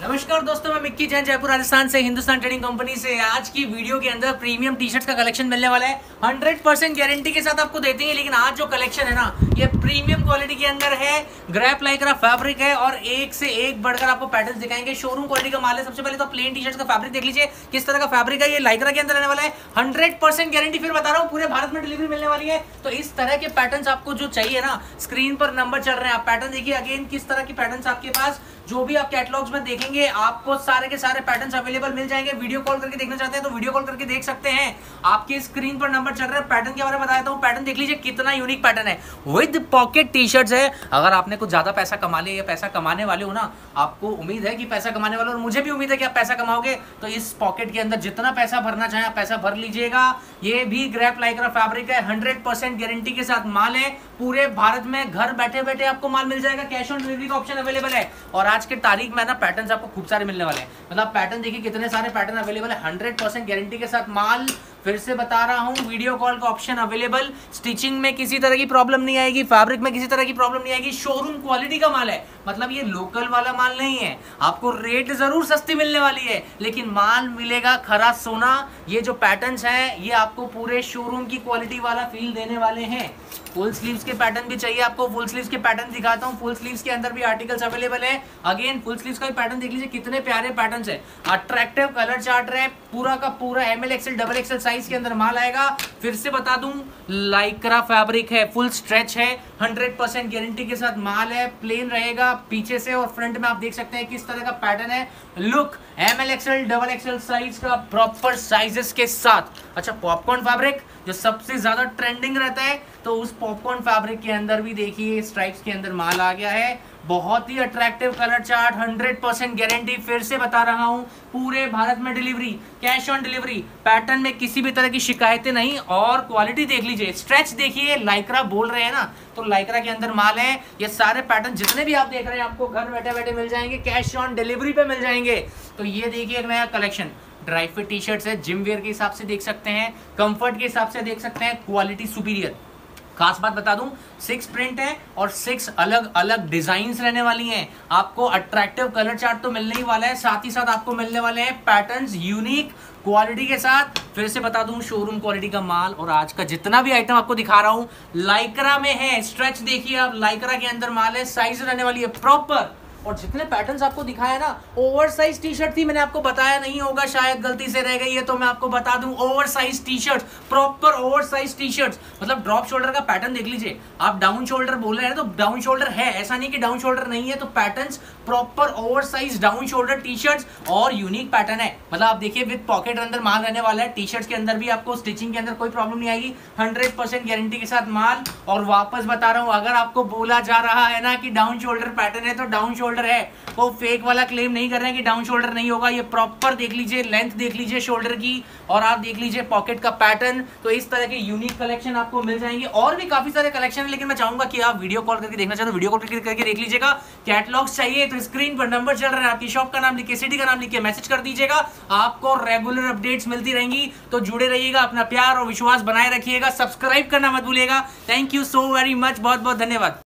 नमस्कार दोस्तों, मैं मिक्की जैन जयपुर राजस्थान से हिंदुस्तान ट्रेडिंग कंपनी से। आज की वीडियो के अंदर प्रीमियम टी शर्ट्स का कलेक्शन मिलने वाला है। 100% गारंटी के साथ आपको देते हैं, लेकिन आज जो कलेक्शन है ना, ये प्रीमियम क्वालिटी के अंदर है। ग्रैप लाइक्रा फैब्रिक है और एक से एक बढ़कर आपको पैटर्न दिखाएंगे। शोरूम क्वालिटी का माल है। सबसे पहले तो प्लेन टी शर्ट का फैब्रिक देख लीजिए, किस तरह का फैब्रिक है। ये लाइक्रा के अंदर रहने वाला है। 100% गारंटी, फिर बता रहा हूँ, पूरे भारत में डिलीवरी मिलने वाली है। तो इस तरह के पैटर्न आपको जो चाहिए ना, स्क्रीन पर नंबर चल रहे हैं, आप पैटर्न देखिए। अगेन किस तरह की पैटर्न आपके पास जो भी आप कैटलॉग्स में देखेंगे, आपको सारे के सारे पैटर्न्स अवेलेबल मिल जाएंगे। वीडियो कॉल करके देखना चाहते हैं तो वीडियो कॉल करके देख सकते हैं। आपके स्क्रीन पर नंबर चल रहा है। पैटर्न के बारे में बता देता हूं। पैटर्न देख लीजिए, कितना यूनिक पैटर्न है। विद पॉकेट टी शर्ट्स है। अगर आपने कुछ ज्यादा पैसा कमा लिया या पैसा कमाने वाले हो ना, आपको उम्मीद है कि पैसा कमाने वाले हो, और मुझे भी उम्मीद है कि आप पैसा कमाओगे, तो इस पॉकेट के अंदर जितना पैसा भरना चाहे आप पैसा भर लीजिएगा। ये भी ग्रैप लाइक्रा फैब्रिक है। 100% गारंटी के साथ माल है। पूरे भारत में घर बैठे बैठे आपको माल मिल जाएगा। कैश ऑन डिलीवरी का ऑप्शन अवेलेबल है। और आज के तारीख में पैटर्न्स आपको खूब सारे मिलने वाले हैं। मतलब पैटर्न देखिए, कितने सारे पैटर्न अवेलेबल है। 100% गारंटी के साथ माल। फिर से बता रहा हूं, वीडियो कॉल का ऑप्शन अवेलेबल। स्टिचिंग में किसी तरह की प्रॉब्लम नहीं आएगी, फैब्रिक में किसी तरह की प्रॉब्लम नहीं आएगी। शोरूम क्वालिटी का माल है। मतलब ये लोकल वाला माल नहीं है। आपको रेट जरूर सस्ती मिलने वाली है, लेकिन माल मिलेगा खरा सोना। ये जो पैटर्न्स हैं, ये आपको पूरे शोरूम की क्वालिटी वाला फील देने वाले हैं। फुल स्लीव्स के पैटर्न भी चाहिए आपको, फुल स्लीव्स के पैटर्न दिखाता हूं। फुल स्लीव्स के अंदर भी आर्टिकल्स अवेलेबल है। अगेन फुल स्लीव्स का भी पैटर्न देख लीजिए, कितने प्यारे पैटर्न्स है। अट्रैक्टिव कलर चार्ट है। पूरा का पूरा ML XL XXL साइज के अंदर माल आएगा। फिर से बता दूं, लाइक्रा फैब्रिक है, फुल स्ट्रेच है। 100% गारंटी के साथ माल है। प्लेन रहेगा पीछे से, और फ्रंट में आप देख सकते हैं किस तरह का पैटर्न है। Look ML XL XXL size का प्रॉपर साइजेस के साथ। अच्छा, पॉपकॉर्न फैब्रिक जो सबसे ज्यादा ट्रेंडिंग रहता है, तो उस पॉपकॉर्न फैब्रिक के अंदर भी देखिए स्ट्राइप्स के अंदर माल आ गया है। बहुत ही अट्रैक्टिव कलर चार्ट। 100% गारंटी। फिर से बता रहा हूं, पूरे भारत में delivery, cash on delivery. Pattern में किसी भी तरह की शिकायतें नहीं। और क्वालिटी देख लीजिए, स्ट्रेच देखिए, लाइक्रा बोल रहे हैं ना, तो लाइक्रा के अंदर माल है। ये सारे पैटर्न जितने भी आप देख रहे हैं, आपको घर बैठे बैठे मिल जाएंगे, कैश ऑन डिलीवरी पे मिल जाएंगे। तो ये देखिए एक नया collection. Dry fit T shirts है, जिम वेयर के हिसाब से देख सकते हैं, कंफर्ट के हिसाब से देख सकते हैं, क्वालिटी सुपीरियर। खास बात बता दूं, 6 प्रिंट है और 6 अलग अलग डिजाइन्स रहने वाली हैं। आपको अट्रैक्टिव कलर चार्ट तो मिलने ही वाला है, साथ ही साथ आपको मिलने वाले हैं पैटर्न्स यूनिक क्वालिटी के साथ। फिर से बता दूं, शोरूम क्वालिटी का माल। और आज का जितना भी आइटम आपको दिखा रहा हूं, लाइक्रा में है। स्ट्रेच देखिए आप, लाइक्रा के अंदर माल है। साइज रहने वाली है प्रॉपर। और जितने पैटर्न्स आपको दिखाया ना, ओवर साइज टी शर्ट थी, मैंने आपको बताया नहीं होगा, शायद गलती से रह गई है, तो मैं आपको बता दूं, over size T shirt, proper over size T shirt. मतलब ड्रॉप शोल्डर का पैटर्न देख लीजिए। आप डाउन शोल्डर बोल रहे हैं तो डाउन शोल्डर है, ऐसा नहीं कि डाउन शोल्डर नहीं है। तो patterns proper over size down shoulder T shirt और यूनिक पैटर्न है। मतलब आप देखिए, विद पॉकेट अंदर माल रहने वाला है। टी शर्ट के अंदर भी आपको स्टिचिंग के अंदर कोई प्रॉब्लम नहीं आएगी। 100% गारंटी के साथ माल। और वापस बता रहा हूं, अगर आपको बोला जा रहा है ना कि डाउन शोल्डर पैटर्न है, तो डाउन शोल्डर है। वो फेक वाला क्लेम नहीं कर रहे हैं कि डाउन शोल्डर नहीं होगा। ये प्रॉपर देख लीजिए, लेंथ देख लीजिए शोल्डर की, और आप देख लीजिए पॉकेट का पैटर्न। तो इस तरह के यूनिक कलेक्शन आपको मिल जाएंगे। और भी काफी सारे कलेक्शन है, लेकिन मैं चाहूंगा कि आप वीडियो कॉल करके देखना चाहते हो, वीडियो कॉल करके देख लीजिएगा। कैटलॉग्स चाहिए तो स्क्रीन पर नंबर चल रहा है, आपकी शॉप का नाम लिखिए, सिटी का नाम लिखिए, मैसेज कर दीजिएगा। आपको रेगुलर अपडेट्स मिलती रहेंगी। तो जुड़े रहिएगा, अपना प्यार और विश्वास बनाए रखिएगा, सब्सक्राइब करना मत भूलिएगा। Thank you so very much, बहुत बहुत धन्यवाद।